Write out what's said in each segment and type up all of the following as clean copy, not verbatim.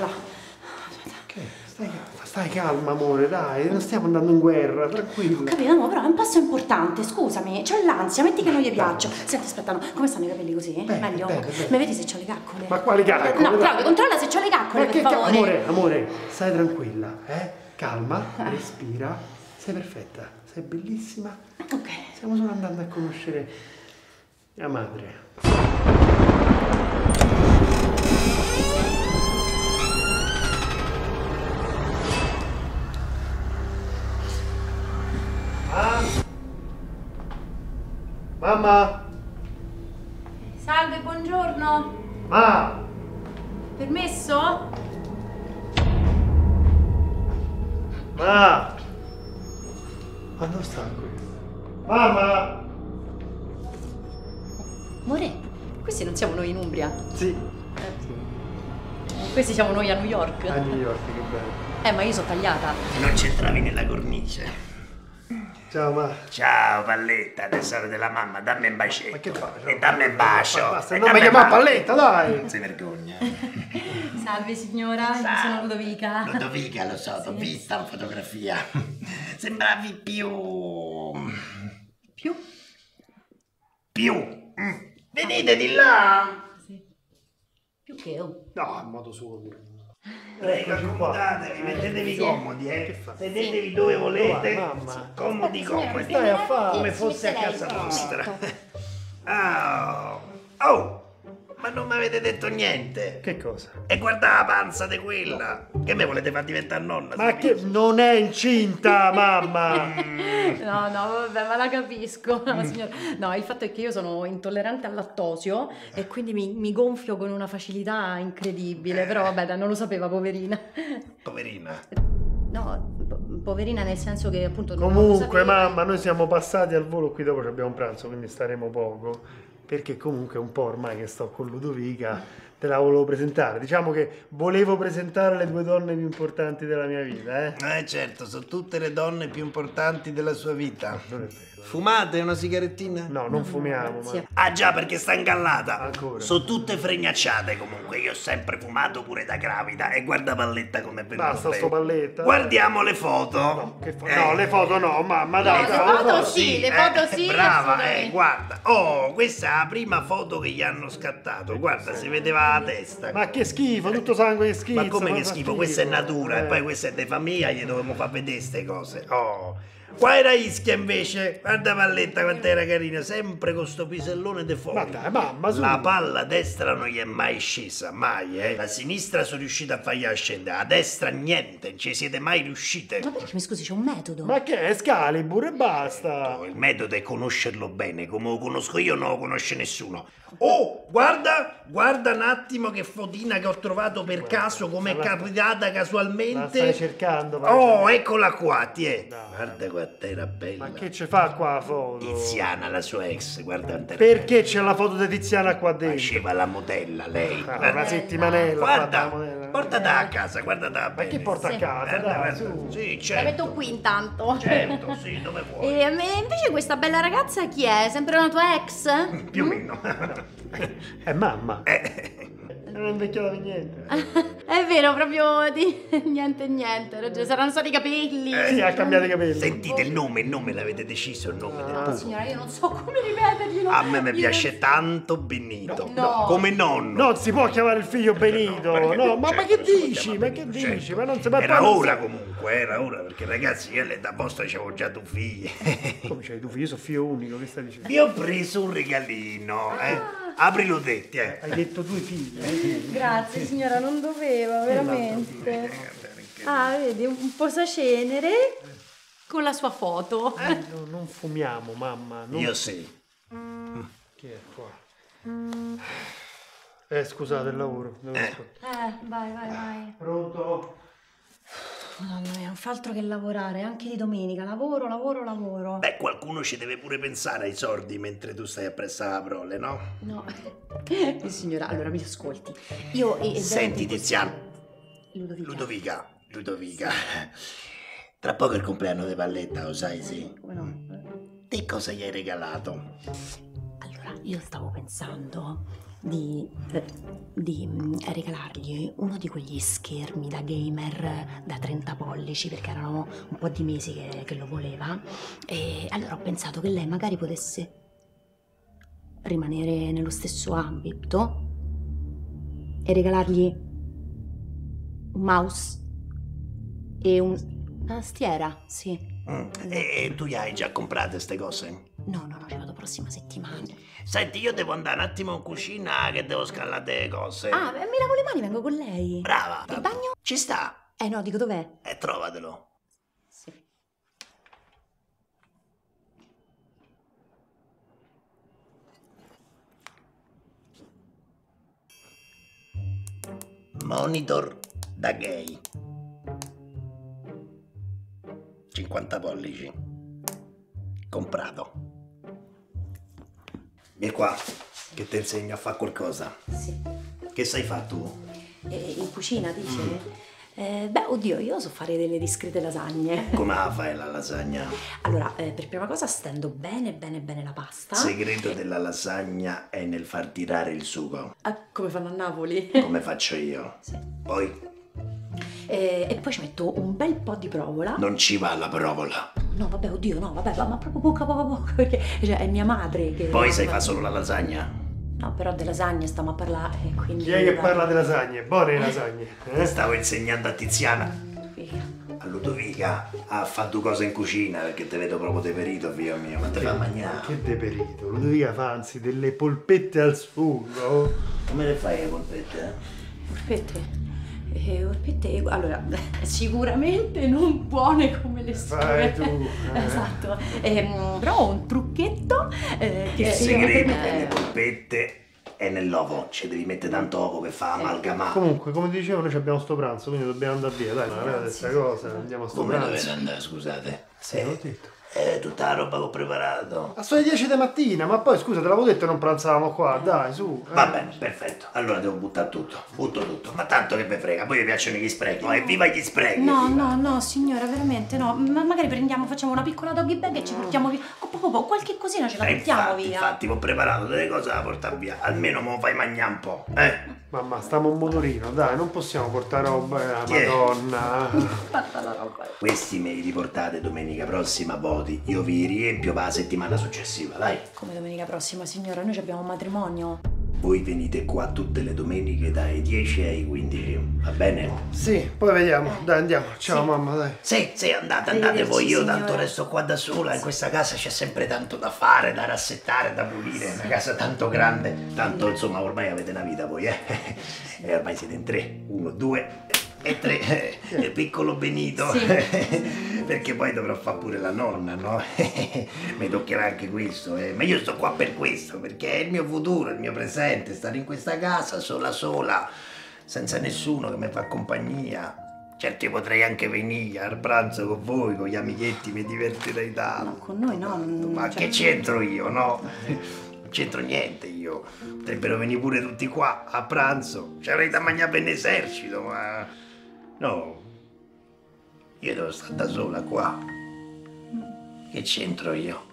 là. Stai calma, amore, dai, non stiamo andando in guerra, tranquillo. Ho capito, no, però è un passo importante, scusami, c'ho l'ansia, metti che non gli piaccio. Senti, aspetta, no, come stanno i capelli così? Meglio? bene. Mi vedi se c'ho le caccole? Ma quali caccole? No, Claudio, controlla se c'ho le caccole, per favore. Amore, stai tranquilla, calma, respira, sei perfetta, sei bellissima. Ok. Stiamo solo andando a conoscere mia madre. Mamma! Salve, buongiorno. Ma! Permesso? Ma! Ma dove sta qui? Mamma! Amore, questi non siamo noi in Umbria. Sì. Questi siamo noi a New York. A New York, che bello. Ma io sono tagliata. Non c'entravi nella cornice. Ciao, ma. Ciao, Palletta, tesoro della mamma, dammi un bacetto. Ma che fai? E dammi un bacio. Basta, non mi chiamare Palletta, dai! Non si vergogna. Salve signora, io sono Ludovica. Ludovica, lo so, t'ho vista in fotografia. Sembravi più... Venite di là! Sì. Più che io. No, a modo suo pure. Prego, accomodatevi, mettetevi comodi, Sedetevi dove volete. Mamma. Comodi, comodi. Stai a fare? Come fosse a casa vostra. Oh, ma non mi avete detto niente. Che cosa? E guarda la panza di quella. Che me volete far diventare nonna? Ma che non è incinta, mamma! No, vabbè, ma la capisco, no, signora. No, il fatto è che io sono intollerante al lattosio e quindi mi gonfio con una facilità incredibile, però vabbè, dai, non lo sapeva, poverina. Poverina. No, poverina nel senso che appunto non lo Comunque, sapeva. mamma, noi siamo passati al volo, qui dopo abbiamo un pranzo, quindi staremo poco. Perché comunque un po' ormai che sto con Ludovica, te la volevo presentare. Diciamo che volevo presentare le due donne più importanti della mia vita, Certo, sono tutte le donne più importanti della sua vita. Non è vero. Fumate una sigarettina? No, non fumiamo, grazie. ma... Ah già, perché sta ingallata. Ancora. Sono tutte fregnacciate comunque. Io ho sempre fumato pure da gravida. E guarda Palletta come è venuta. Basta sto Palletta. Guardiamo le foto. No, no, le foto no, mamma, dai. Le foto sì, le foto sì, brava, assolutamente. guarda. Oh, questa è la prima foto che gli hanno scattato. Guarda, si vedeva la testa. Ma che schifo, tutto sangue che schifo. Ma come che schifo? Questa è natura. E poi questa è di famiglia, gli dovevamo far vedere queste cose. Oh. Qua era Ischia invece, guarda Palletta quanto era carina, sempre con sto pisellone de fuori. Ma dai, mamma, su. La palla destra non gli è mai scesa, mai, La sinistra sono riuscita a fargliela scendere, la destra niente, non ci siete mai riuscite. Ma perché, mi scusi, c'è un metodo? Ma che è Excalibur e basta. Il metodo è conoscerlo bene, come lo conosco io non lo conosce nessuno. Oh, guarda un attimo che fotina che ho trovato per caso, come è capitata casualmente. La stai cercando, Oh, eccola qua, tiè. No. Guarda quanto era bella. Ma che ci fa qua la foto? Tiziana, la sua ex, guarda quanto era Perché c'è la foto di Tiziana qua dentro? faceva la modella, lei. Una settimanella. Guarda, fatta la modella. portata a casa, guardata Ma bene. che porta a casa? Guarda, Dai, guarda. su. Sì, La certo. metto qui intanto. Certo, sì, dove vuoi. E invece questa bella ragazza chi è? Sempre una tua ex? Più o meno. È mamma. Non è invecchiata per niente. È vero, proprio di niente. Ragione. Saranno stati i capelli. Sì, ha cambiato i capelli. Sentite il nome l'avete deciso, il nome del pupo. Signora, io non so come ripeterglielo. A me mi Io piace tanto Benito. No. Come nonno. Non si può chiamare il figlio Benito. perché No, ma certo, che si può dici? chiamare Ma che Benito, dici? certo. Ma non si può Era ora comunque, era ora, perché ragazzi io all'età vostra c'avevo già due figli. Come c'hai tu figlio? Io sono figlio unico, che stai dicendo? Vi ho preso un regalino, Aprilo detti, Hai detto due figli. Grazie signora, non doveva, veramente. Ah, vedi, un posacenere con la sua foto. No, non fumiamo, mamma. Non... Io sì. Chi è qua? Scusate il lavoro. Vai. Pronto? Madonna mia, non fa altro che lavorare, anche di domenica. Lavoro. Beh, qualcuno ci deve pure pensare ai sordi mentre tu stai appresso alla prole, no? No. Signora, allora mi ascolti. Io Senti Tiziano. Ludovica. Ludovica. Tra poco è il compleanno di Palletta, lo sai, sì? Come no? Te cosa gli hai regalato? Allora, io stavo pensando di regalargli uno di quegli schermi da gamer da 30 pollici, perché erano un po' di mesi che lo voleva, e allora ho pensato che lei magari potesse rimanere nello stesso ambito e regalargli un mouse e una tastiera, sì. E tu gli hai già comprate ste cose? No, ci vado prossima settimana. Senti, io devo andare un attimo in cucina che devo scalare le cose. Ah, mi lavo le mani, vengo con lei. Brava. Il bagno? Ci sta. No, dico dov'è? Trovatelo. Sì. Monitor da gay. 50 pollici. Comprato. Vieni qua, che ti insegno a fare qualcosa. Sì. Che sai fare tu? In cucina, dici? Beh, oddio, io so fare delle discrete lasagne. Come la fai la lasagna? Allora, per prima cosa stendo bene la pasta. Il segreto della lasagna è nel far tirare il sugo. Ah, come fanno a Napoli? Come faccio io. Sì. Poi E poi ci metto un bel po' di provola. non ci va la provola. No, vabbè, oddio, no, vabbè, ma proprio poco, perché cioè, è mia madre che... Poi sai fare solo la lasagna. No, però di lasagne stiamo a parlare, quindi... Chi è che parla di lasagne? Buone lasagne. Stavo insegnando a Tiziana, Figa. a Ludovica, a fare due cose in cucina perché te vedo proprio deperito, figlio mio. Ma te fa mangiare? Che deperito. Ludovica fa anzi delle polpette al sugo. Come le fai le polpette? Polpette? Polpette, allora, sicuramente non buone come le sue. Fai tu. Esatto. Però ho un trucchetto che Il io segreto per me- delle polpette è nell'uovo, ci devi mettere tanto uovo che fa amalgamare. Comunque, come dicevo, noi abbiamo sto pranzo, quindi dobbiamo andare via. Dai, non avete questa cosa, andiamo a sto Come pranzo. dovete andare, scusate? Sì, l'ho detto. Tutta la roba che ho preparato. Ma sono le 10 di mattina, ma poi scusa, te l'avevo detto che non pranzavamo qua, dai, su. Va bene, perfetto. Allora devo buttare tutto. Butto tutto. Ma tanto che mi frega, poi mi piacciono gli sprechi. No, evviva gli sprechi! No, signora, veramente no. Ma magari facciamo una piccola doggy bag e ci portiamo via. Qualche cosina ce la portiamo via. Infatti, ho preparato delle cose da portare via. Almeno me lo fai mangiare un po', Mamma, stiamo un motorino, dai, non possiamo portare roba, Chi è? madonna. Fatta la roba. Questi me li riportate domenica prossima, voti. Io vi riempio per la settimana successiva, dai. Come domenica prossima, signora, noi abbiamo un matrimonio. Voi venite qua tutte le domeniche dai 10 ai 15, va bene? Sì, poi vediamo, dai, andiamo. Ciao mamma, dai. Sì, andate Arrivederci, voi, io signora. tanto resto qua da sola, in questa casa c'è sempre tanto da fare, da rassettare, da pulire, è una casa tanto grande, tanto insomma ormai avete una vita voi, e ormai siete in 3, 1, 2 e 3, il piccolo Benito, perché poi dovrò fare pure la nonna, no? Mi toccherà anche questo, ma io sto qua per questo, perché è il mio futuro, il mio presente, stare in questa casa sola, senza nessuno che mi fa compagnia. Certo io potrei anche venire al pranzo con voi, con gli amichetti, mi divertirei tanto. No, con noi no. Ma che c'entro io, no? Non c'entro niente io. Potrebbero venire pure tutti qua a pranzo. Ci avrei da mangiare per l'esercito, ma... No. Io devo stare da sola qua. Che c'entro io?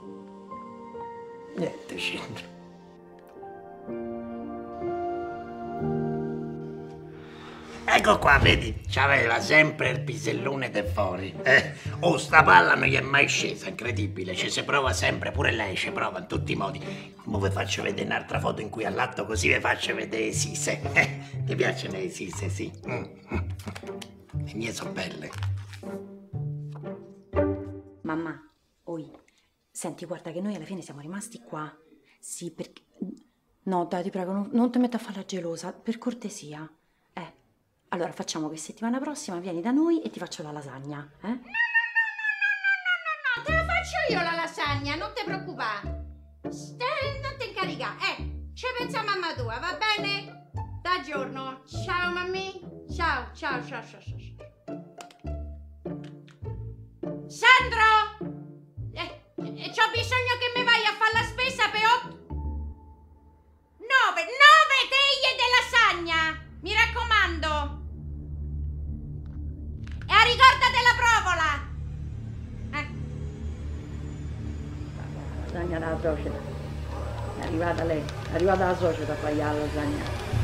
Niente c'entro. Ecco qua, vedi, c'aveva sempre il pisellone da fuori. Oh, sta palla non gli è mai scesa, incredibile. Ci si prova sempre, pure lei ci prova in tutti i modi. Mo vi faccio vedere un'altra foto in cui all'atto così vi faccio vedere le sise. Ti piacciono le sise, sì? Le mie sono belle. Mamma, oi, senti, guarda che noi alla fine siamo rimasti qua. Sì, perché... No, dai, ti prego, non ti metto a fare la gelosa, per cortesia. Allora facciamo che settimana prossima vieni da noi e ti faccio la lasagna, No, te la faccio io la lasagna, non ti preoccupare. Non ti incaricare, ci pensa mamma tua, va bene? Da giorno. Ciao mammi. Ciao. Sandro! C'ho bisogno che mi vai a fare la spesa per 9 teglie di lasagna, mi raccomando. E ricordate la provola. Lasagna della proceda. È arrivata lei, è arrivata la suocera a fare la lasagna.